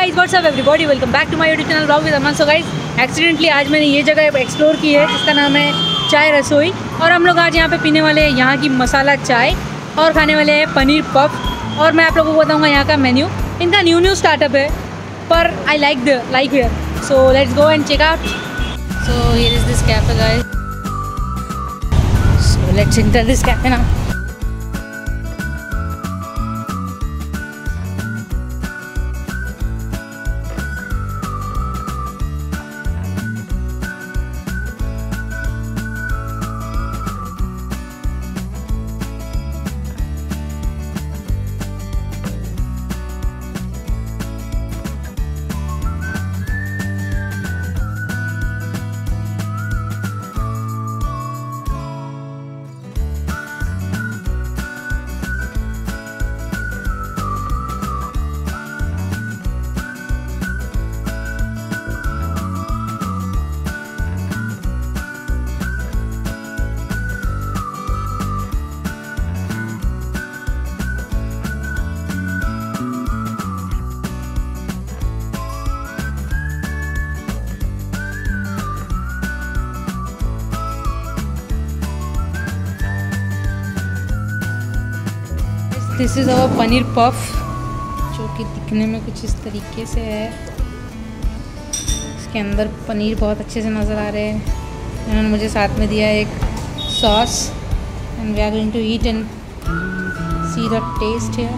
Guys what's up everybody, welcome back to my YouTube channel vlog with Aman. So guys accidentally आज मैंने ये जगह explore की है जिसका नाम है चाय रसोई, और हम लोग आज यहाँ पे पीने वाले हैं यहाँ की मसाला चाय और खाने वाले हैं पनीर पफ। और मैं आप लोगों को बताऊँगा यहाँ का मेन्यू। इनका न्यू स्टार्टअप है पर I like here, so let's go and check out. So here is this cafe guys, so let's enter this cafe now. This is our paneer puff, जो कि दिखने में कुछ इस तरीके से है। इसके अंदर पनीर बहुत अच्छे से नज़र आ रहे हैं। उन्होंने मुझे साथ में दिया एक sauce and we are going to eat and see the taste है।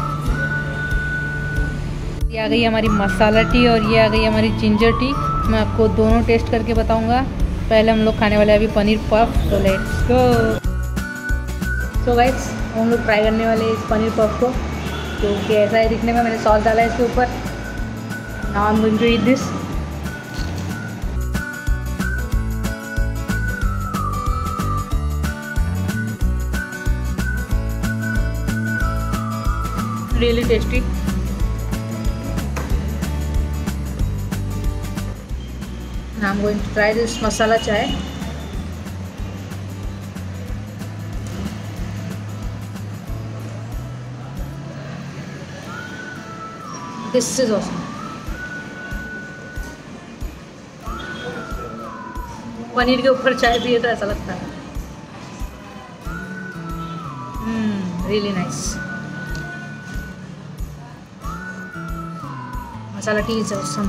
ये आ गई हमारी मसाला टी और ये आ गई हमारी जिंजर टी। मैं आपको दोनों टेस्ट करके बताऊंगा। पहले हम लोग खाने वाले हैं अभी पनीर पफ, तो लेट्स गो। सो गाइस हम लोग ट्राई करने वाले इस पनीर पफ को, जो कि ऐसा है दिखने में। मैंने सॉस डाला है इसके ऊपर। Now I am going to eat this. Really tasty. Now I am going to try this masala chai. This is awesome. Paneer के ऊपर चाय पिए तो ऐसा लगता है। Really nice. Masala tea is awesome.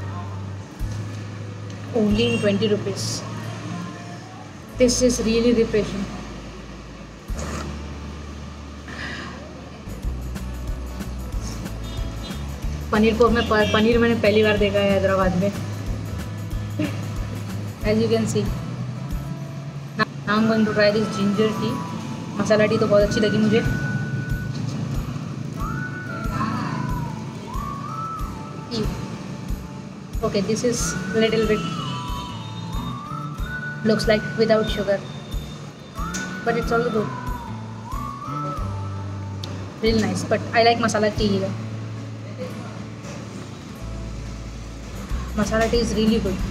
Only in 20 rupees. This is really refreshing. Paneer मैंने पहली बार देखा है हैदराबाद में। As you can see. Now I am going to try this ginger tea. Masala tea तो बहुत अच्छी लगी मुझे। Okay, this is little bit looks like without sugar, but it's also good, real nice. But I like masala tea here. Masala tea is really good.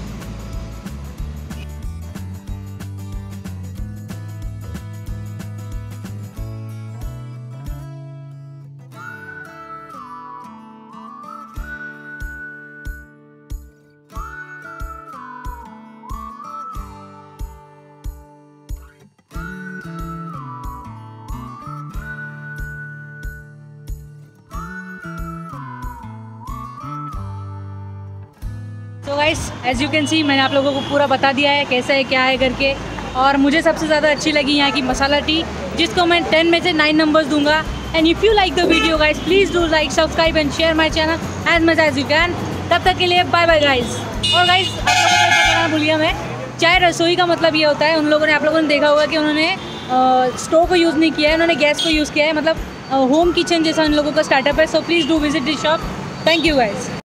तो guys as you can see, मैंने आप लोगों को पूरा बता दिया है कैसा है क्या है करके। और मुझे सबसे ज़्यादा अच्छी लगी यहाँ की मसाला टी, जिसको मैं 10 में से 9 नंबर्स दूंगा। And if you like the video guys, please do like, subscribe and share my channel as much as you can. तब तक के लिए बाय बाय गाइस। और गाइस आप लोगों को बताना भूल गया मैं, चाय रसोई का मतलब ये होता है, उन लोगों ने, आप लोगों ने देखा होगा कि उन्होंने स्टोव को यूज़ नहीं किया है, उन्होंने गैस को यूज़ किया है। मतलब होम किचन जैसा उन लोगों का स्टार्टअप है। So please do visit this shop. Thank you guys.